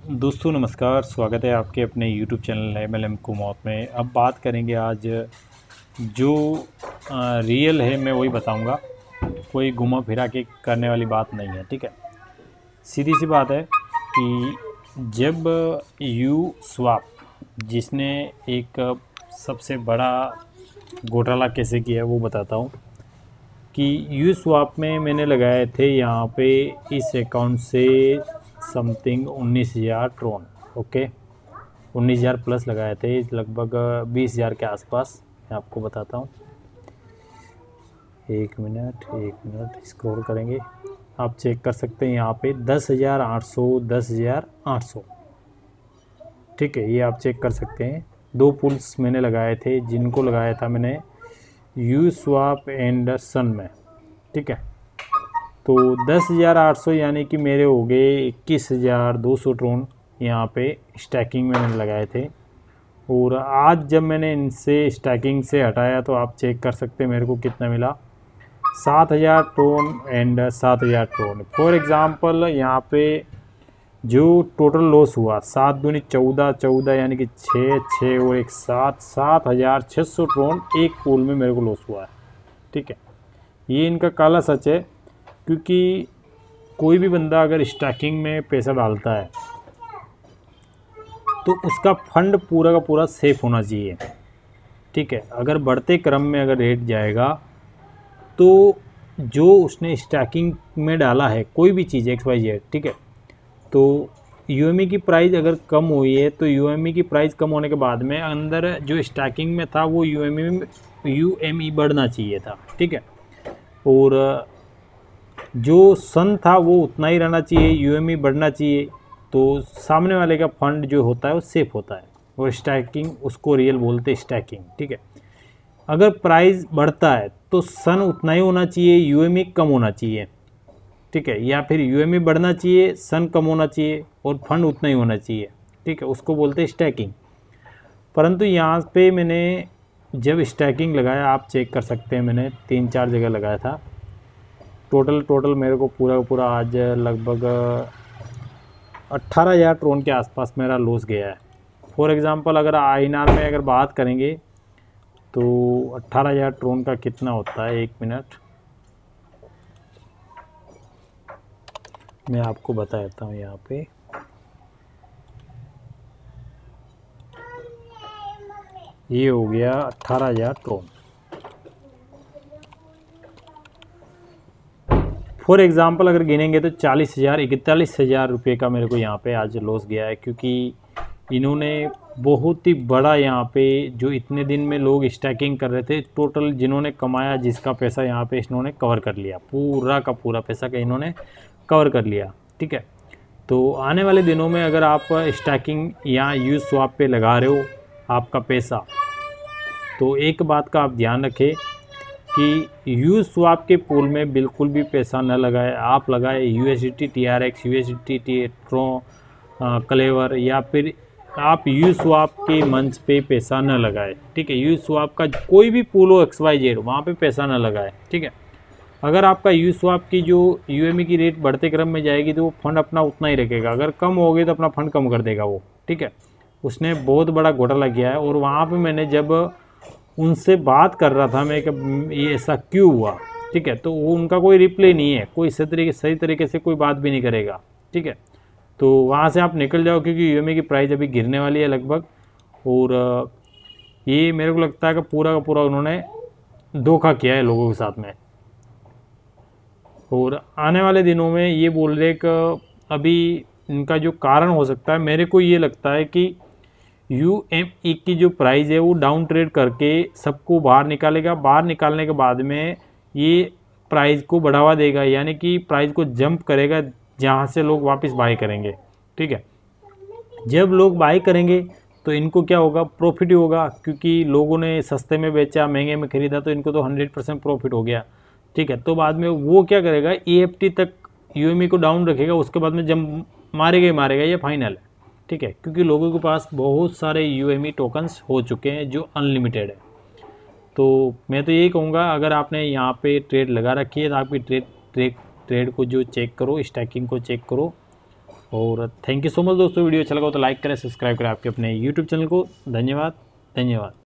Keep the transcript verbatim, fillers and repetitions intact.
दोस्तों नमस्कार, स्वागत है आपके अपने YouTube channel M L M कुमौत में। अब बात करेंगे आज जो आ, रियल है मैं वही बताऊंगा, कोई घुमा फिरा के करने वाली बात नहीं है। ठीक है, सीधी सी बात है कि जब यू स्वैप जिसने एक सबसे बड़ा घोटाला कैसे किया है वो बताता हूँ कि यू स्वैप में मैंने लगाए थे यहाँ पे इस अकाउंट से समथिंग उन्नीस हज़ार ट्रोन। ओके, उन्नीस हज़ार प्लस लगाए थे, लगभग बीस हज़ार के आसपास। मैं आपको बताता हूँ, एक मिनट एक मिनट स्क्रॉल करेंगे, आप चेक कर सकते हैं यहाँ पे दस हज़ार आठ सौ दस हज़ार आठ सौ। ठीक है, ये आप चेक कर सकते हैं। दो पुल्स मैंने लगाए थे, जिनको लगाया था मैंने यू स्वैप एंड सन में। ठीक है, तो दस हज़ार आठ सौ यानी कि मेरे हो गए इक्कीस हज़ार दो सौ ट्रोन यहाँ पे स्टैकिंग में मैंने लगाए थे। और आज जब मैंने इनसे स्टैकिंग से हटाया तो आप चेक कर सकते हैं मेरे को कितना मिला, सात हज़ार ट्रोन एंड सात हज़ार ट्रोन। फॉर एग्ज़ाम्पल यहाँ पे जो टोटल लॉस हुआ सात दूनी चौदह, चौदह यानी कि छः छः और एक सात, सात हज़ार छः सौ ट्रोन एक पूल में मेरे को लॉस हुआ है। ठीक है, ये इनका काला सच है, क्योंकि कोई भी बंदा अगर स्टैकिंग में पैसा डालता है तो उसका फंड पूरा का पूरा सेफ होना चाहिए। ठीक है, अगर बढ़ते क्रम में अगर रेट जाएगा तो जो उसने स्टैकिंग में डाला है कोई भी चीज़ एक्स वाई जेड, ठीक है, तो यूएमई की प्राइस अगर कम हुई है तो यूएमई की प्राइस कम होने के बाद में अंदर जो स्टैकिंग में था वो यूएमई में यूएमई बढ़ना चाहिए था। ठीक है, और जो सन था वो उतना ही रहना चाहिए, यूएमई बढ़ना चाहिए, तो सामने वाले का फंड जो होता है वो सेफ होता है। वो स्टैकिंग, उसको रियल बोलते हैं स्टैकिंग। ठीक है, अगर प्राइस बढ़ता है तो सन उतना ही होना चाहिए, यूएमई कम होना चाहिए। ठीक है, या फिर यूएमई बढ़ना चाहिए, सन कम होना चाहिए और फंड उतना ही होना चाहिए। ठीक है, उसको बोलते हैं स्टैकिंग। परंतु यहाँ पे मैंने जब स्टैकिंग लगाया, आप चेक कर सकते हैं, मैंने तीन चार जगह लगाया था। टोटल टोटल मेरे को पूरा पूरा आज लगभग अट्ठारह हज़ार ट्रोन के आसपास मेरा लॉस गया है। फॉर एग्ज़ाम्पल अगर आई एन आर में अगर बात करेंगे तो अट्ठारह हज़ार ट्रोन का कितना होता है, एक मिनट मैं आपको बता देता हूँ। यहाँ पे ये हो गया अट्ठारह हज़ार ट्रोन। फॉर एग्ज़ाम्पल अगर गिनेंगे तो चालीस हज़ार इकतालीस हज़ार रुपये का मेरे को यहाँ पे आज लॉस गया है, क्योंकि इन्होंने बहुत ही बड़ा यहाँ पे जो इतने दिन में लोग स्टैकिंग कर रहे थे, टोटल जिन्होंने कमाया जिसका पैसा यहाँ पे इन्होंने कवर कर लिया, पूरा का पूरा पैसा का इन्होंने कवर कर लिया। ठीक है, तो आने वाले दिनों में अगर आप स्टैकिंग या यू स्वैप पे लगा रहे हो आपका पैसा, तो एक बात का आप ध्यान रखें कि यू स्वैप के पूल में बिल्कुल भी पैसा न लगाए। आप लगाए यूएसडीटी टीआरएक्स, यूएसडीटी ट्रो, क्लेवर, या फिर आप यू स्वैप के मंच पे पैसा न लगाए। ठीक है, यू स्वैप का कोई भी पूल हो एक्स वाई जेड, वहाँ पे पैसा न लगाए। ठीक है, अगर आपका यू स्वैप की जो यूएमई की रेट बढ़ते क्रम में जाएगी तो वो फंड अपना उतना ही रखेगा, अगर कम हो गई तो अपना फंड कम कर देगा वो। ठीक है, उसने बहुत बड़ा घोटाला किया है। और वहाँ पे मैंने जब उनसे बात कर रहा था मैं कि ये ऐसा क्यों हुआ, ठीक है, तो वो उनका कोई रिप्लाई नहीं है, कोई सही तरीके सही तरीके से कोई बात भी नहीं करेगा। ठीक है, तो वहाँ से आप निकल जाओ, क्योंकि यूएमई की प्राइस अभी गिरने वाली है लगभग। और ये मेरे को लगता है कि पूरा का पूरा उन्होंने धोखा किया है लोगों के साथ में। और आने वाले दिनों में ये बोल रहे कि अभी इनका जो कारण हो सकता है, मेरे को ये लगता है कि यू एम ई की जो प्राइस है वो डाउन ट्रेड करके सबको बाहर निकालेगा। बाहर निकालने के बाद में ये प्राइस को बढ़ावा देगा, यानी कि प्राइस को जंप करेगा, जहाँ से लोग वापस बाई करेंगे। ठीक है, जब लोग बाई करेंगे तो इनको क्या होगा, प्रॉफिट ही होगा, क्योंकि लोगों ने सस्ते में बेचा, महंगे में ख़रीदा, तो इनको तो हंड्रेड परसेंट प्रॉफिट हो गया। ठीक है, तो बाद में वो क्या करेगा, ई एफ टी तक यूएमई को डाउन रखेगा, उसके बाद में जब मारेगा ही मारेगा, ये फाइनल है। ठीक है, क्योंकि लोगों के पास बहुत सारे यूएमई टोकन्स हो चुके हैं जो अनलिमिटेड है। तो मैं तो यही कहूँगा, अगर आपने यहाँ पे ट्रेड लगा रखी है तो आपकी ट्रेड ट्रेड ट्रेड को जो चेक करो, स्टैकिंग को चेक करो, और थैंक यू सो मच दोस्तों, वीडियो अच्छा लगा हो तो लाइक करें, सब्सक्राइब करें आपके अपने यूट्यूब चैनल को। धन्यवाद धन्यवाद।